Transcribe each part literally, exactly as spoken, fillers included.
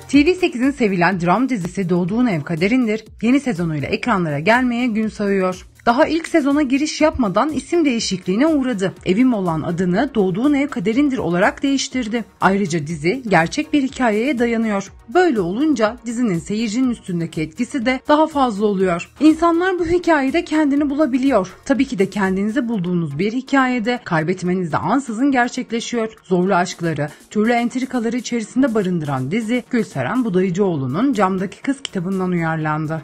T V sekizin sevilen dram dizisi Doğduğun Ev Kaderindir yeni sezonuyla ekranlara gelmeye gün sayıyor. Daha ilk sezona giriş yapmadan isim değişikliğine uğradı. Evim olan adını Doğduğun Ev Kaderindir olarak değiştirdi. Ayrıca dizi gerçek bir hikayeye dayanıyor. Böyle olunca dizinin seyircinin üstündeki etkisi de daha fazla oluyor. İnsanlar bu hikayede kendini bulabiliyor. Tabii ki de kendinizi bulduğunuz bir hikayede kaybetmeniz de ansızın gerçekleşiyor. Zorlu aşkları, türlü entrikaları içerisinde barındıran dizi Gülseren Budayıcıoğlu'nun Camdaki Kız kitabından uyarlandı.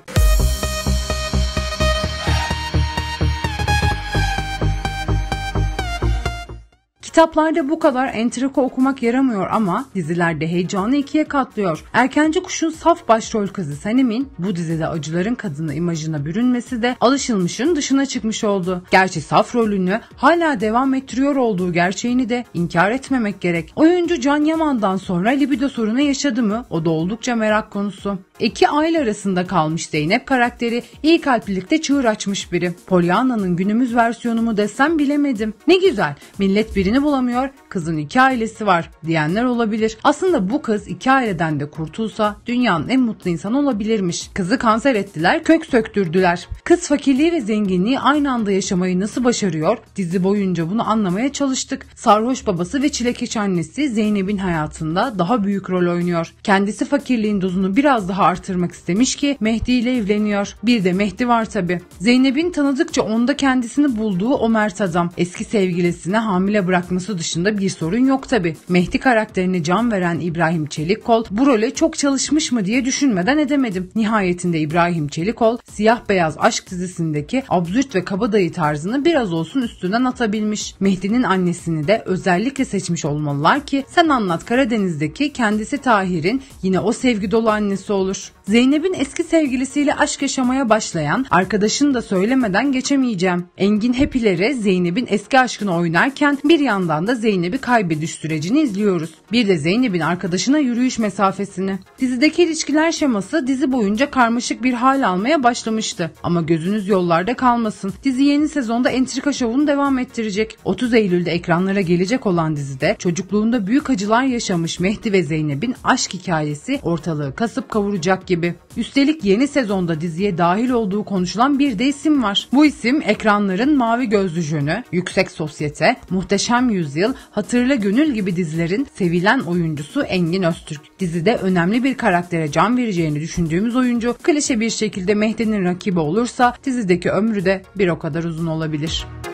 Kitaplarda bu kadar entrika okumak yaramıyor ama dizilerde heyecanı ikiye katlıyor. Erkenci Kuş'un saf başrol kızı Sanem'in bu dizide acıların kadını imajına bürünmesi de alışılmışın dışına çıkmış oldu. Gerçi saf rolünü hala devam ettiriyor olduğu gerçeğini de inkar etmemek gerek. Oyuncu Can Yaman'dan sonra libido sorunu yaşadı mı? O da oldukça merak konusu. İki aile arasında kalmış Zeynep karakteri iyi kalplilikte çığır açmış biri. Pollyanna'nın günümüz versiyonu mu desem bilemedim. Ne güzel, millet birini bulamıyor, kızın iki ailesi var diyenler olabilir. Aslında bu kız iki aileden de kurtulsa dünyanın en mutlu insanı olabilirmiş. Kızı kanser ettiler, kök söktürdüler. Kız fakirliği ve zenginliği aynı anda yaşamayı nasıl başarıyor? Dizi boyunca bunu anlamaya çalıştık. Sarhoş babası ve çilekeş annesi Zeynep'in hayatında daha büyük rol oynuyor. Kendisi fakirliğin dozunu biraz daha artırmak istemiş ki Mehdi ile evleniyor. Bir de Mehdi var tabi. Zeynep'in tanıdıkça onda kendisini bulduğu o mert adam. Eski sevgilisine hamile bırakması dışında bir sorun yok tabi. Mehdi karakterine can veren İbrahim Çelikkol bu role çok çalışmış mı diye düşünmeden edemedim. Nihayetinde İbrahim Çelikkol Siyah Beyaz Aşk dizisindeki absürt ve kabadayı tarzını biraz olsun üstünden atabilmiş. Mehdi'nin annesini de özellikle seçmiş olmalılar ki Sen Anlat Karadeniz'deki kendisi Tahir'in yine o sevgi dolu annesi olur. Zeynep'in eski sevgilisiyle aşk yaşamaya başlayan arkadaşını da söylemeden geçemeyeceğim. Engin Hepiler'e Zeynep'in eski aşkını oynarken bir yandan da Zeynep'i kaybediş sürecini izliyoruz. Bir de Zeynep'in arkadaşına yürüyüş mesafesini. Dizideki ilişkiler şeması dizi boyunca karmaşık bir hal almaya başlamıştı. Ama gözünüz yollarda kalmasın. Dizi yeni sezonda entrika şovunu devam ettirecek. otuz Eylül'de ekranlara gelecek olan dizide çocukluğunda büyük acılar yaşamış Mehdi ve Zeynep'in aşk hikayesi ortalığı kasıp kavuracak gibi. Üstelik yeni sezonda diziye dahil olduğu konuşulan bir de isim var. Bu isim ekranların Mavi Gözlü Jönü, Yüksek Sosyete, Muhteşem Yüzyıl, Hatırla Gönül gibi dizilerin sevilen oyuncusu Engin Öztürk. Dizide önemli bir karaktere can vereceğini düşündüğümüz oyuncu klişe bir şekilde Mehdi'nin rakibi olursa dizideki ömrü de bir o kadar uzun olabilir.